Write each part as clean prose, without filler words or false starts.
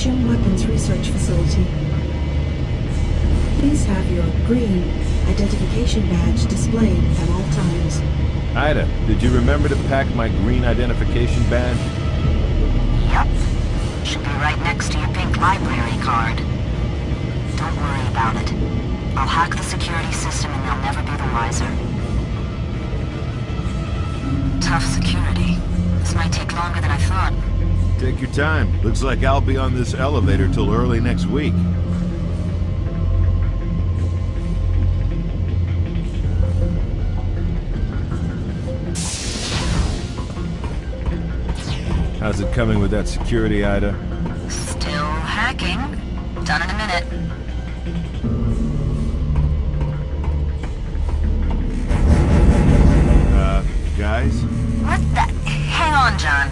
Elysium Weapons Research Facility. Please have your green identification badge displayed at all times. Ida, did you remember to pack my green identification badge? Yep. Should be right next to your pink library card. Don't worry about it. I'll hack the security system and they'll never be the wiser. Tough security. This might take longer than I thought. Take your time. Looks like I'll be on this elevator till early next week. How's it coming with that security, Ida? Still hacking. Done in a minute. Guys? What the? Hang on, John.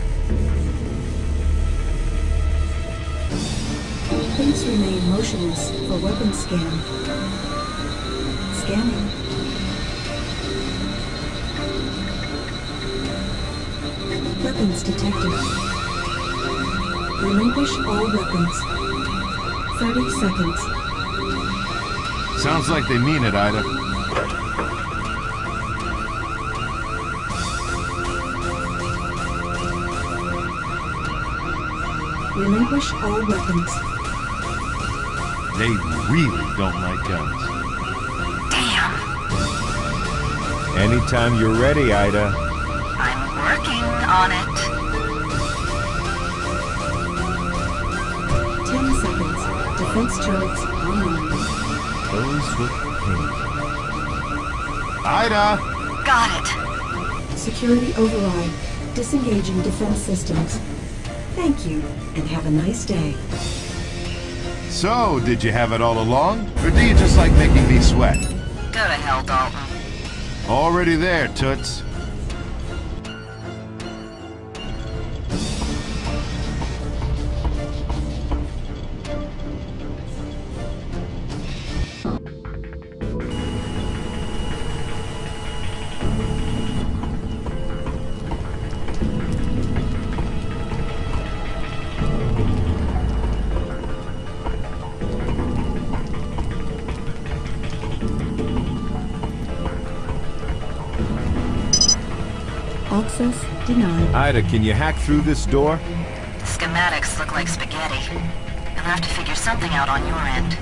Please remain motionless for weapon scan. Scanning. Weapons detected. Relinquish all weapons. 30 seconds. Sounds like they mean it, Ida. Relinquish all weapons. They really don't like guns. Damn. Anytime you're ready, Ida. I'm working on it. 10 seconds. Defense turrets online. Those with paint. Ida! Got it. Security override. Disengaging defense systems. Thank you, and have a nice day. So, did you have it all along? Or do you just like making me sweat? Go to hell, Dalton. Already there, Toots. Access denied. Ida, can you hack through this door? The schematics look like spaghetti. You'll have to figure something out on your end.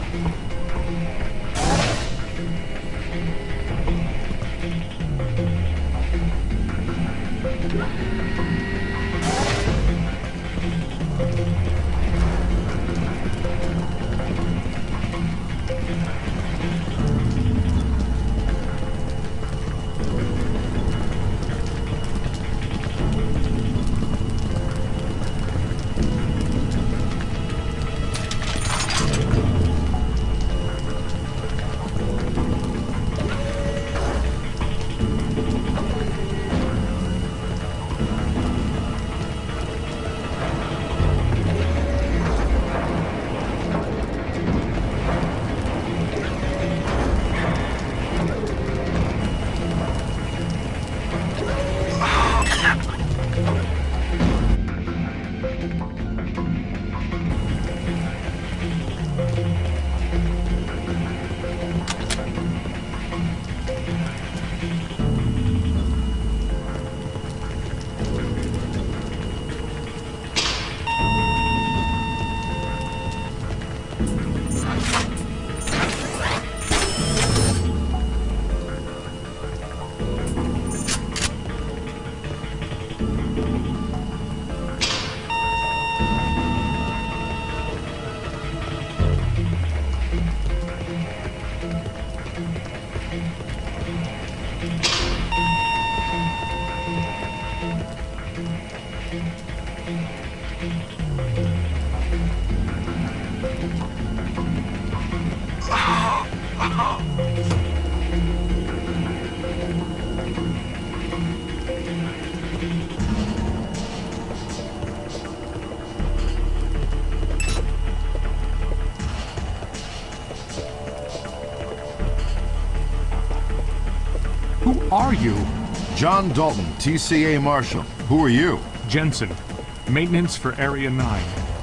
Who are you? John Dalton, TCA Marshal. Who are you? Jensen. Maintenance for Area 9.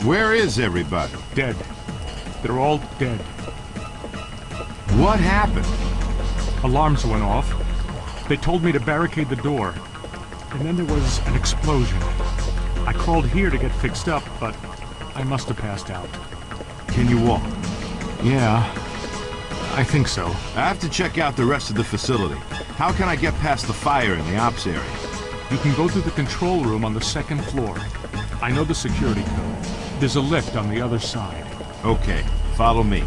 Where is everybody? Dead. They're all dead. What happened? Alarms went off. They told me to barricade the door. And then there was an explosion. I crawled here to get fixed up, but I must have passed out. Can you walk? Yeah, I think so. I have to check out the rest of the facility. How can I get past the fire in the ops area? You can go through the control room on the second floor. I know the security code. There's a lift on the other side. Okay, follow me.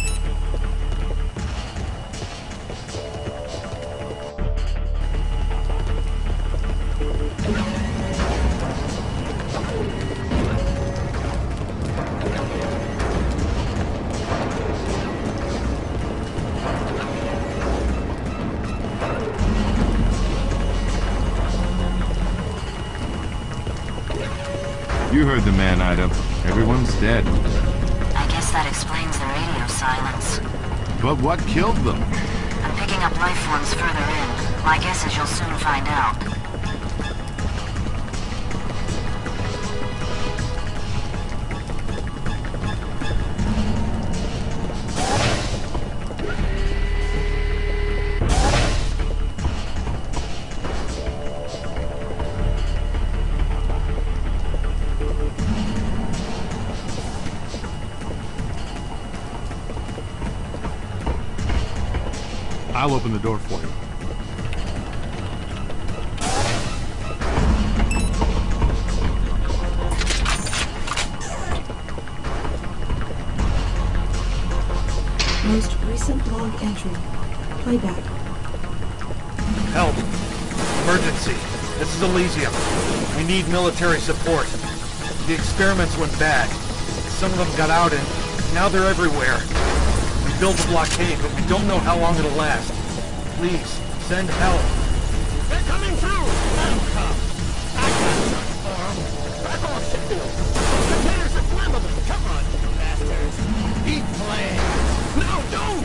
You heard the man, Ida. Everyone's dead. I guess that explains the radio silence. But what killed them? I'm picking up life forms further in. My guess is you'll soon find out. I'll open the door for you. Most recent log entry. Playback. Help. Emergency. This is Elysium. We need military support. The experiments went bad. Some of them got out and now they're everywhere. We built a blockade, but we don't know how long it'll last. Please, send help. They're coming through! Let them come! I got some. Back off, shield! Containers are flammable! Come on, you bastards! Eat flames! No, don't!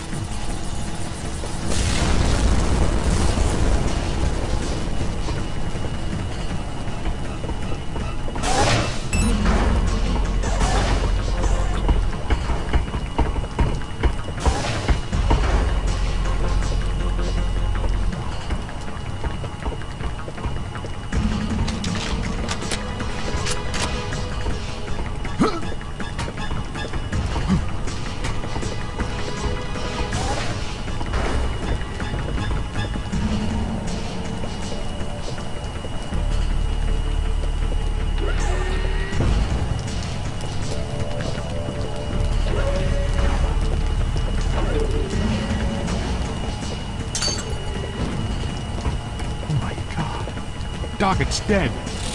Doc, it's dead.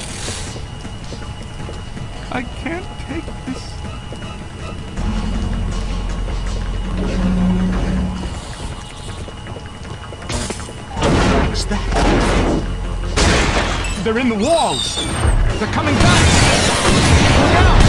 I can't take this. What's that? They're in the walls. They're coming back. Look out!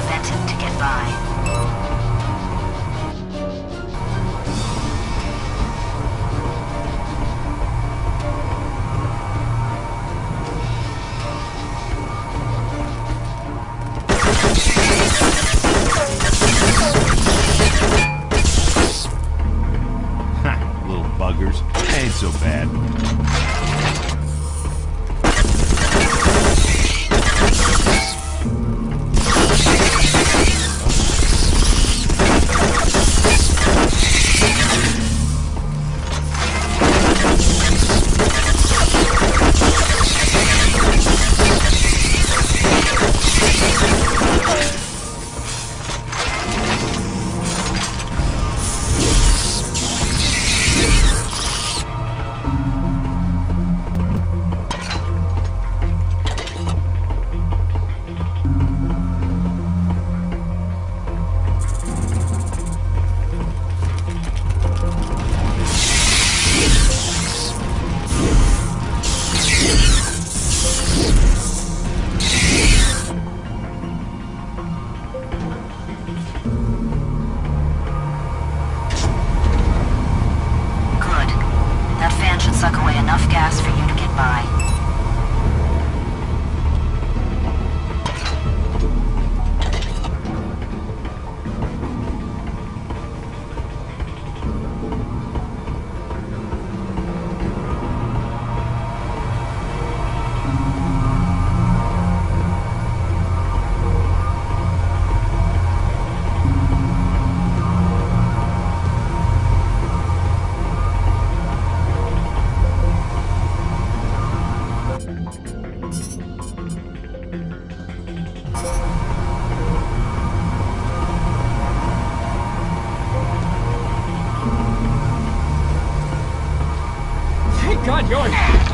prevent him to get by. Ha, little buggers. Ain't so bad. Good. That fan should suck away enough gas for you to get by. Thank God you're...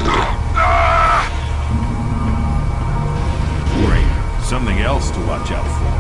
Great. Something else to watch out for.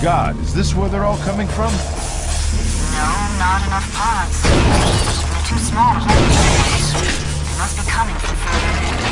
God, is this where they're all coming from? No, not enough pods. They're too small to hold themselves. They must be coming from further in.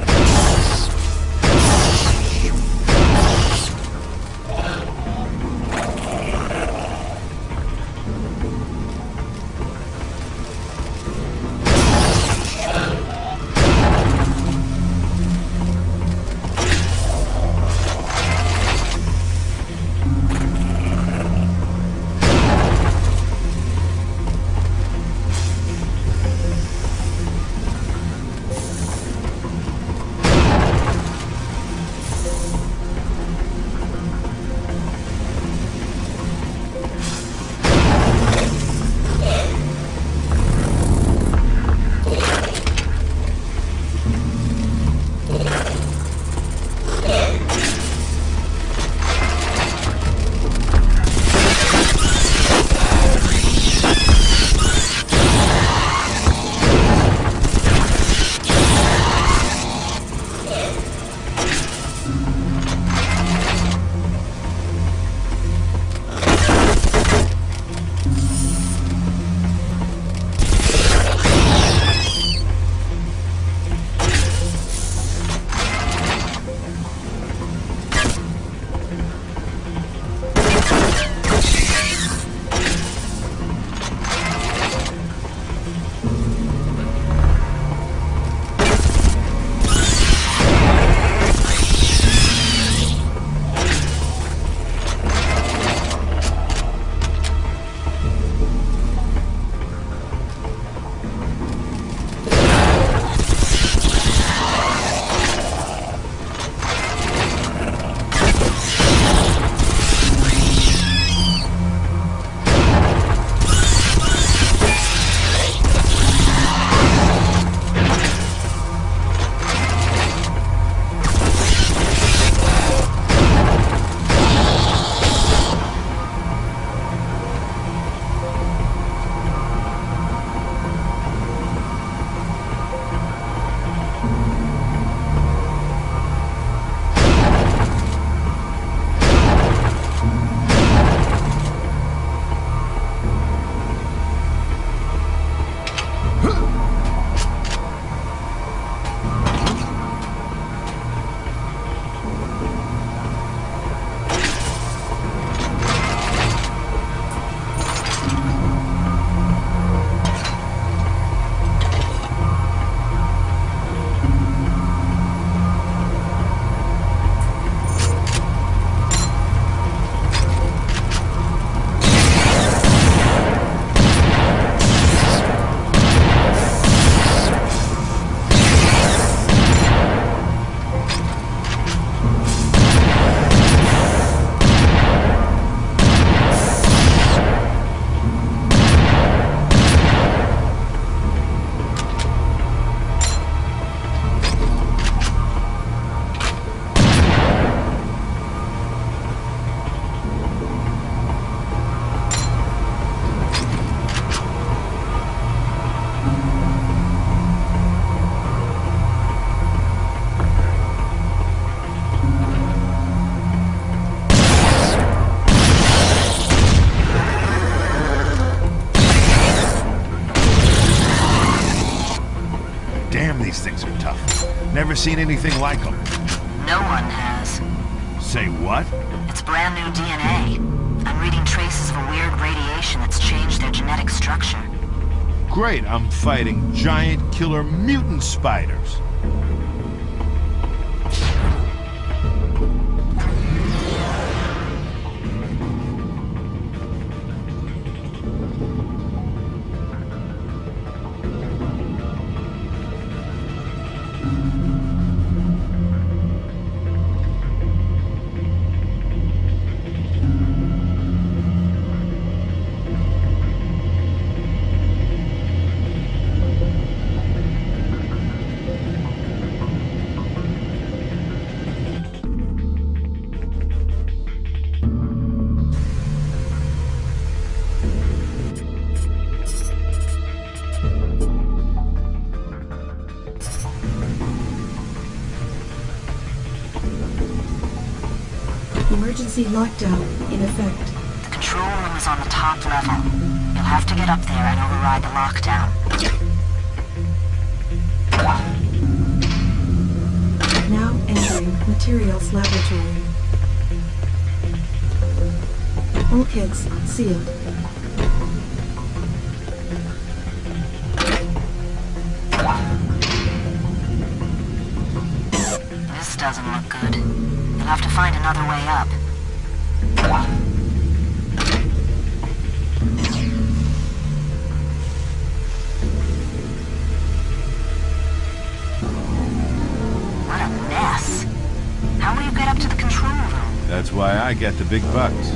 Never seen anything like them. No one has. Say what? It's brand new DNA. I'm reading traces of a weird radiation that's changed their genetic structure. Great, I'm fighting giant killer mutant spiders. Emergency lockdown in effect. The control room is on the top level. You'll have to get up there and override the lockdown. Now entering Materials Laboratory. Bulkheads sealed. This doesn't look good. You'll have to find another way up. What a mess. How will you get up to the control room? That's why I get the big bucks.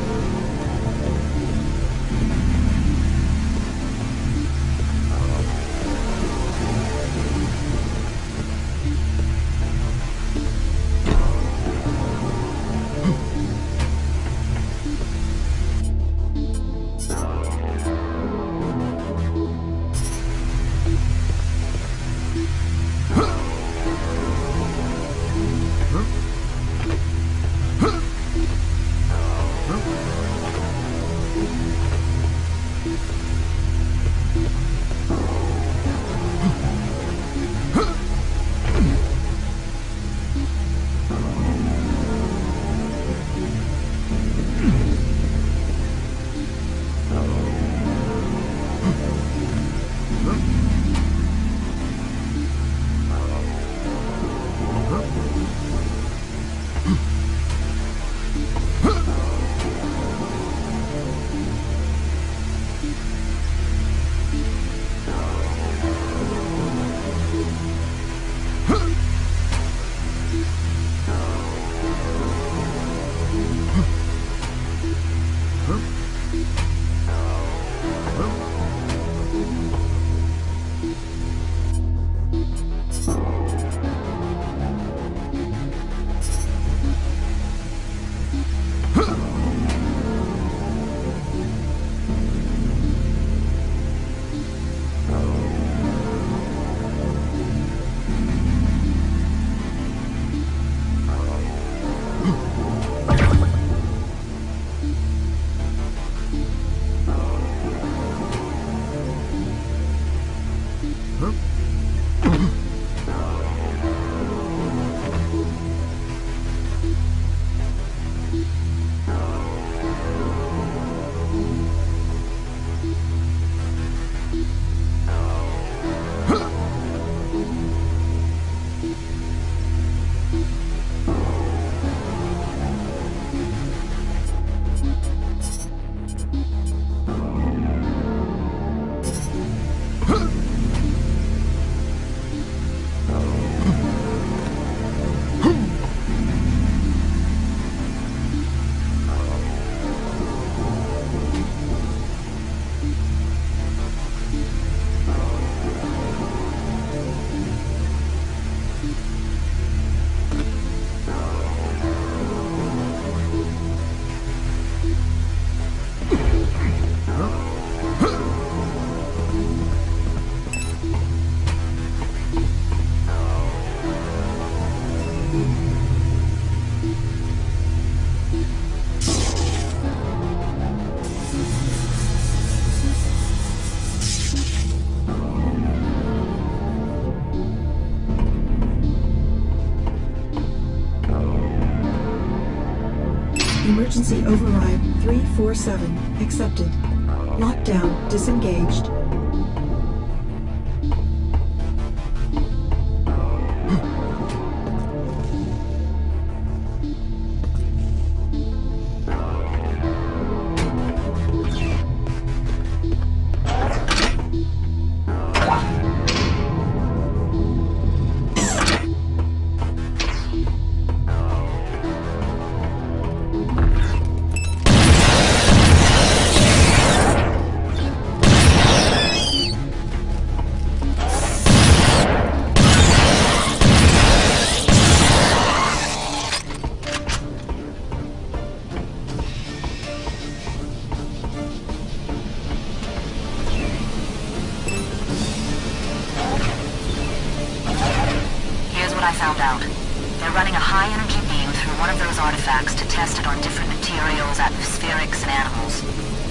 Emergency override 347 accepted. Lockdown disengaged. I found out. They're running a high-energy beam through for one of those artifacts to test it on different materials, atmospherics, and animals.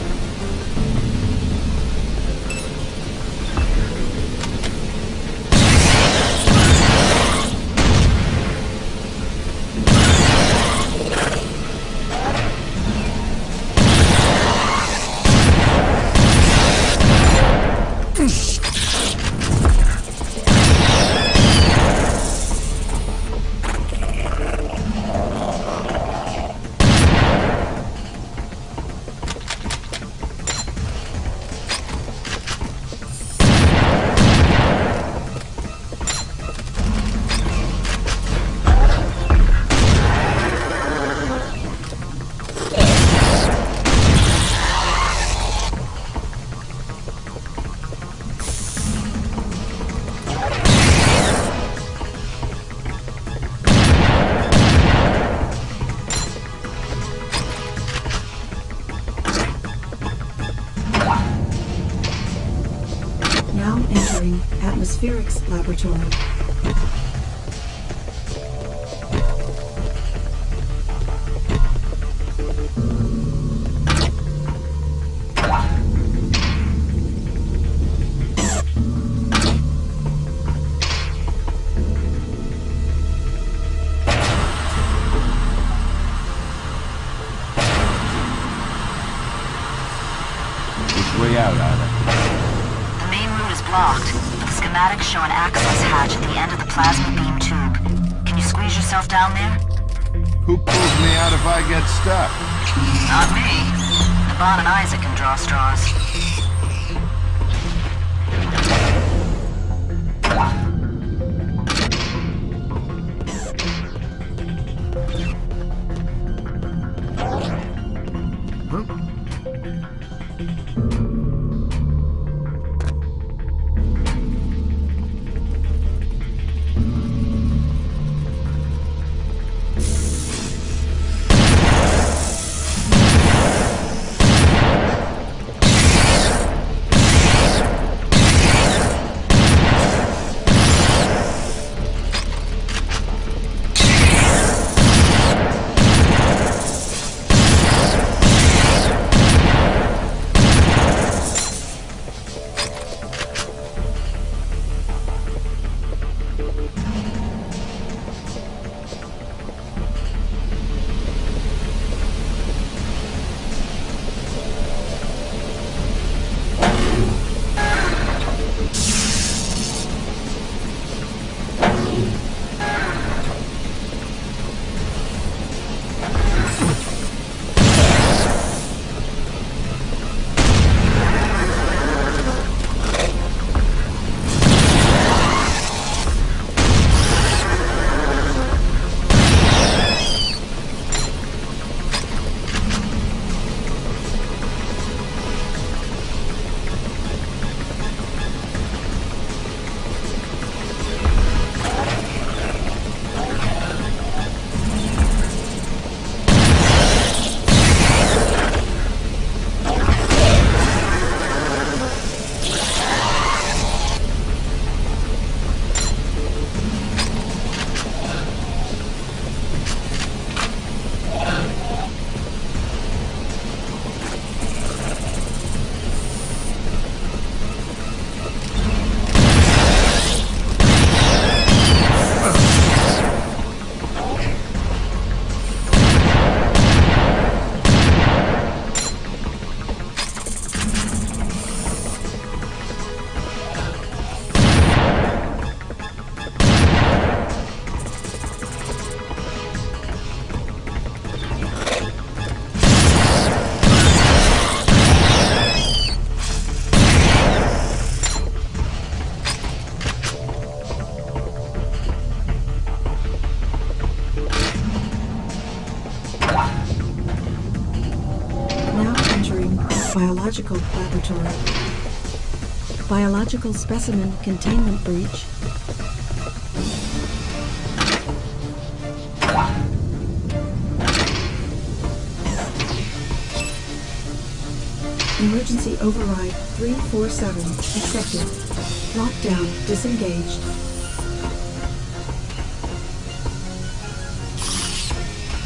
Now entering Atmospherics Laboratory. Which way out, Ada? The main route is blocked, but the schematics show an access hatch at the end of the plasma beam tube. Can you squeeze yourself down there? Who pulls me out if I get stuck? Not me. Naban and Isaac can draw straws. Biological Laboratory. Biological Specimen Containment Breach. Emergency Override 347 accepted. Lockdown disengaged.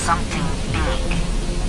something big.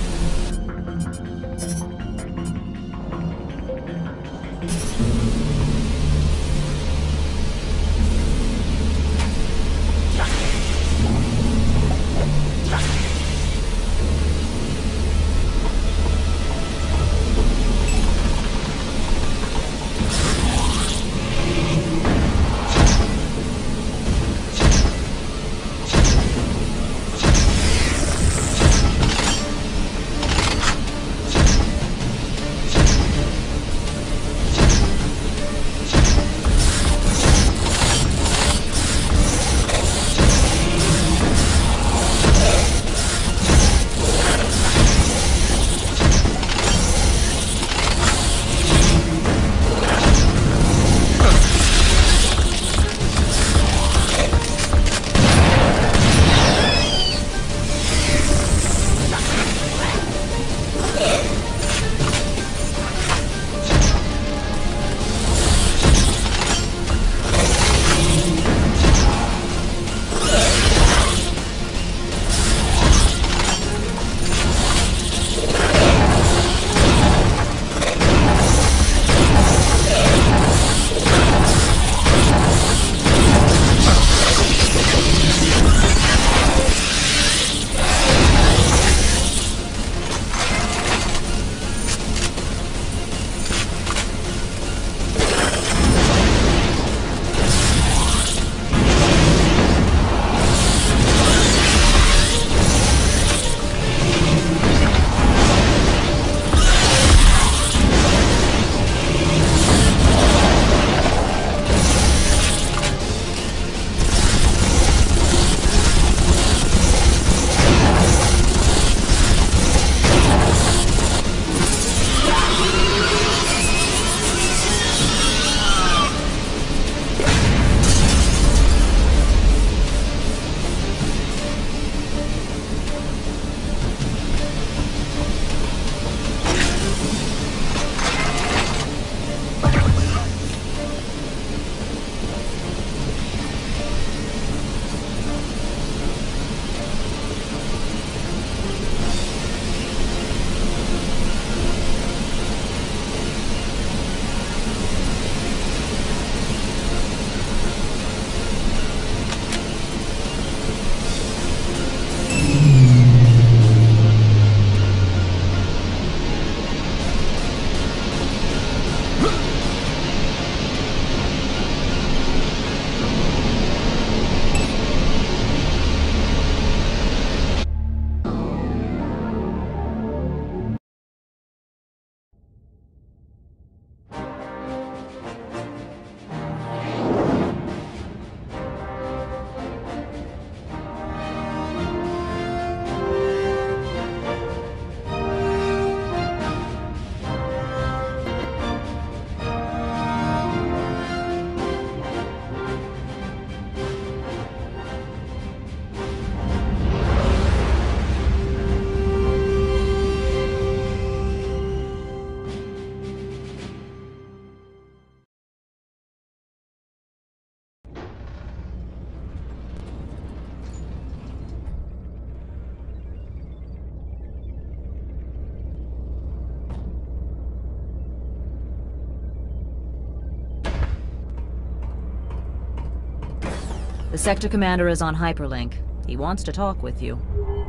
The sector commander is on hyperlink. He wants to talk with you.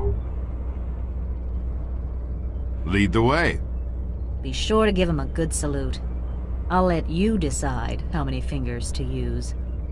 Lead the way. Be sure to give him a good salute. I'll let you decide how many fingers to use.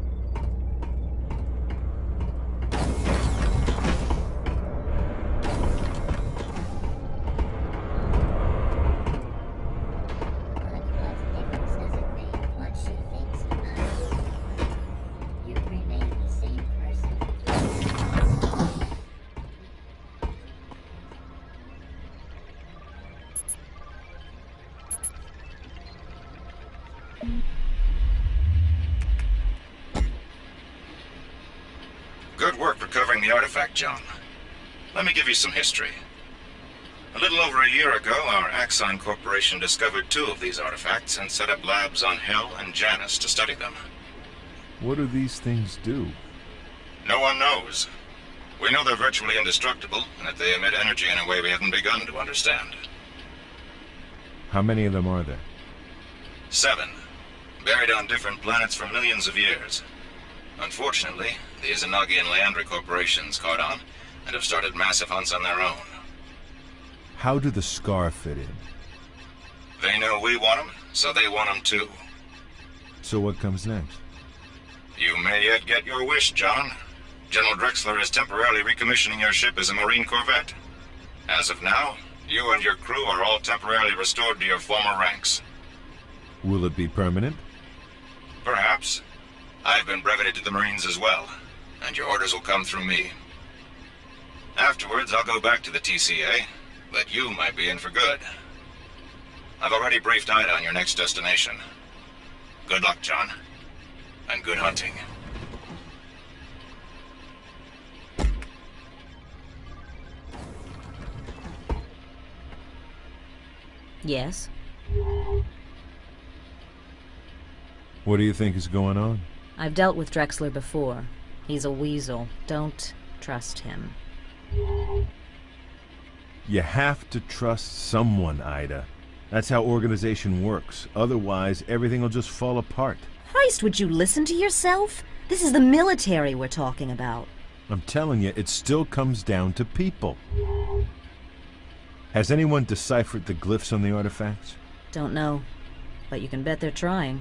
Good work recovering the artifact, John. Let me give you some history. A little over a year ago, our Axon Corporation discovered 2 of these artifacts and set up labs on Hell and Janus to study them. What do these things do? No one knows. We know they're virtually indestructible, and that they emit energy in a way we haven't begun to understand. How many of them are there? 7. Buried on different planets for millions of years. Unfortunately, the Izanagi and Leandri corporations caught on, and have started massive hunts on their own. How do the Scar fit in? They know we want them, so they want them too. So what comes next? You may yet get your wish, John. General Drexler is temporarily recommissioning your ship as a Marine corvette. As of now, you and your crew are all temporarily restored to your former ranks. Will it be permanent? Perhaps. I've been breveted to the Marines as well, and your orders will come through me. Afterwards, I'll go back to the TCA, but you might be in for good. I've already briefed Ida on your next destination. Good luck, John, and good hunting. Yes? What do you think is going on? I've dealt with Drexler before. He's a weasel. Don't trust him. You have to trust someone, Ida. That's how organization works. Otherwise, everything will just fall apart. Christ, would you listen to yourself? This is the military we're talking about. I'm telling you, it still comes down to people. Has anyone deciphered the glyphs on the artifacts? Don't know, but you can bet they're trying.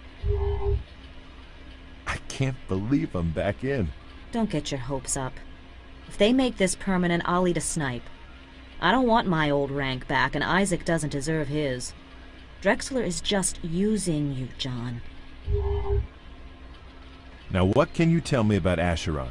I can't believe I'm back in. Don't get your hopes up. If they make this permanent, I'll eat a snipe. I don't want my old rank back, and Isaac doesn't deserve his. Drexler is just using you, John. Now what can you tell me about Acheron?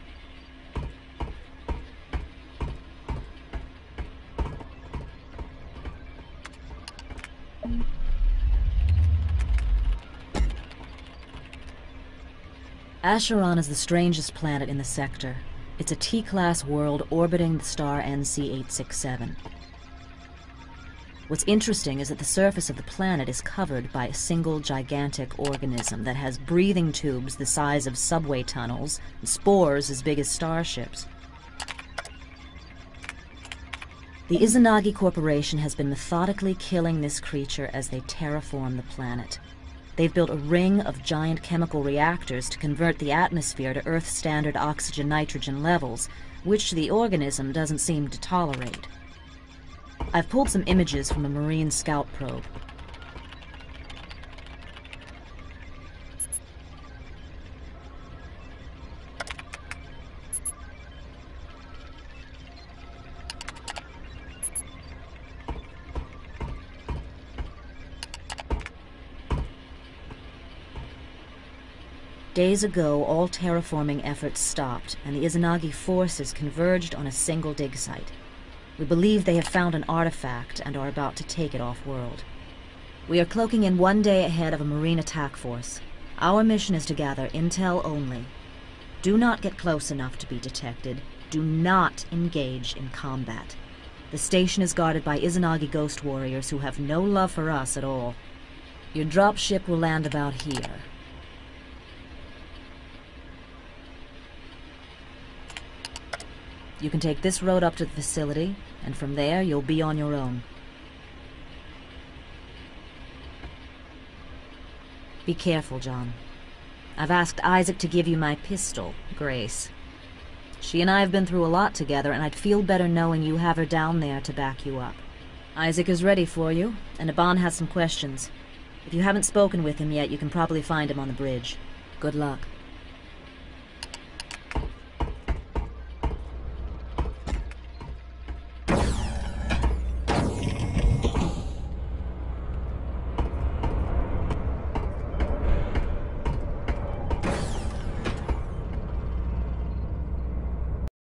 Acheron is the strangest planet in the sector. It's a T-class world orbiting the star NC-867. What's interesting is that the surface of the planet is covered by a single gigantic organism that has breathing tubes the size of subway tunnels and spores as big as starships. The Izanagi Corporation has been methodically killing this creature as they terraform the planet. They've built a ring of giant chemical reactors to convert the atmosphere to Earth-standard oxygen-nitrogen levels, which the organism doesn't seem to tolerate. I've pulled some images from a Marine scout probe. Days ago, all terraforming efforts stopped, and the Izanagi forces converged on a single dig site. We believe they have found an artifact and are about to take it off-world. We are cloaking in one day ahead of a Marine attack force. Our mission is to gather intel only. Do not get close enough to be detected. Do not engage in combat. The station is guarded by Izanagi ghost warriors who have no love for us at all. Your dropship will land about here. You can take this road up to the facility, and from there you'll be on your own. Be careful, John. I've asked Isaac to give you my pistol, Grace. She and I have been through a lot together, and I'd feel better knowing you have her down there to back you up. Isaac is ready for you, and Aban has some questions. If you haven't spoken with him yet, you can probably find him on the bridge. Good luck.